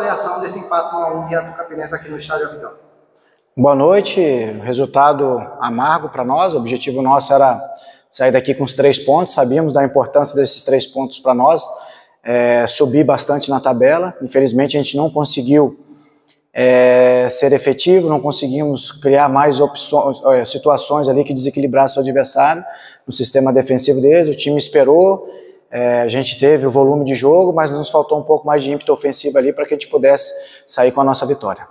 Avaliação desse empate 1-1 diante do Campinense aqui no Estádio Amigão. Boa noite, resultado amargo para nós. O objetivo nosso era sair daqui com os 3 pontos, sabíamos da importância desses 3 pontos para nós, subir bastante na tabela. Infelizmente a gente não conseguiu ser efetivo, não conseguimos criar mais situações ali que desequilibrassem o adversário no sistema defensivo deles. O time esperou, a gente teve o volume de jogo, mas nos faltou um pouco mais de ímpeto ofensivo ali para que a gente pudesse sair com a nossa vitória.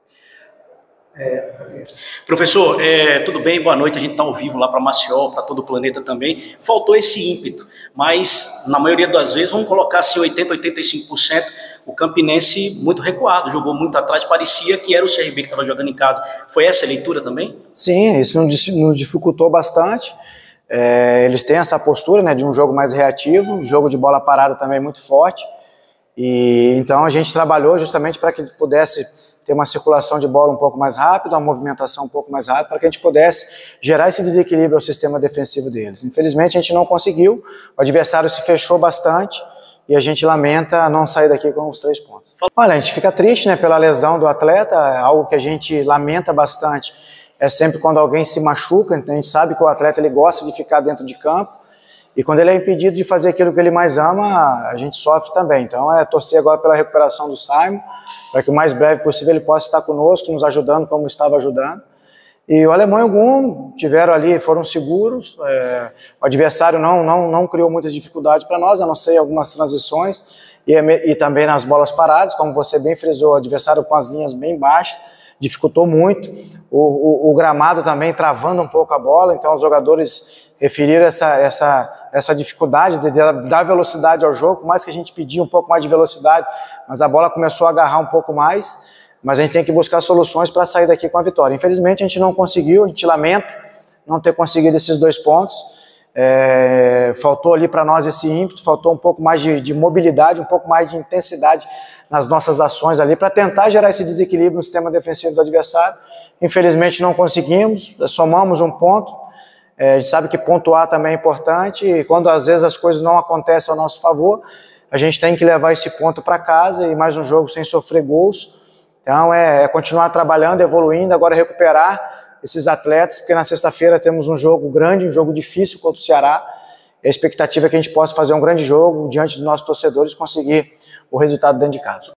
Professor, tudo bem? Boa noite. A gente está ao vivo lá para Maceió, para todo o planeta também. Faltou esse ímpeto, mas na maioria das vezes, vamos colocar assim 80%, 85%, o Campinense muito recuado, jogou muito atrás, parecia que era o CRB que estava jogando em casa. Foi essa a leitura também? Sim, isso nos dificultou bastante. Eles têm essa postura, né, de um jogo mais reativo, um jogo de bola parada também muito forte, e então a gente trabalhou justamente para que pudesse ter uma circulação de bola um pouco mais rápida, uma movimentação um pouco mais rápida, para que a gente pudesse gerar esse desequilíbrio ao sistema defensivo deles. Infelizmente a gente não conseguiu, o adversário se fechou bastante e a gente lamenta não sair daqui com os 3 pontos. Olha, a gente fica triste, né, pela lesão do atleta, algo que a gente lamenta bastante é sempre quando alguém se machuca. Então a gente sabe que o atleta ele gosta de ficar dentro de campo, e quando ele é impedido de fazer aquilo que ele mais ama, a gente sofre também. Então torcer agora pela recuperação do Simon, para que o mais breve possível ele possa estar conosco, nos ajudando como estava ajudando. E o Alemão e o Gum tiveram ali, foram seguros, o adversário não criou muitas dificuldades para nós, a não ser algumas transições, e também nas bolas paradas, como você bem frisou, o adversário com as linhas bem baixas, dificultou muito. O gramado também travando um pouco a bola, então os jogadores referiram essa dificuldade de dar velocidade ao jogo, por mais que a gente pedia um pouco mais de velocidade, mas a bola começou a agarrar um pouco mais, mas a gente tem que buscar soluções para sair daqui com a vitória. Infelizmente a gente não conseguiu, a gente lamenta não ter conseguido esses 2 pontos, faltou ali para nós esse ímpeto, faltou um pouco mais de mobilidade, um pouco mais de intensidade nas nossas ações ali, para tentar gerar esse desequilíbrio no sistema defensivo do adversário. Infelizmente não conseguimos, somamos 1 ponto. A gente sabe que pontuar também é importante, e quando às vezes as coisas não acontecem ao nosso favor, a gente tem que levar esse ponto para casa e mais um jogo sem sofrer gols. Então continuar trabalhando, evoluindo, agora recuperar esses atletas, porque na sexta-feira temos um jogo grande, um jogo difícil contra o Ceará. A expectativa é que a gente possa fazer um grande jogo diante dos nossos torcedores e conseguir o resultado dentro de casa.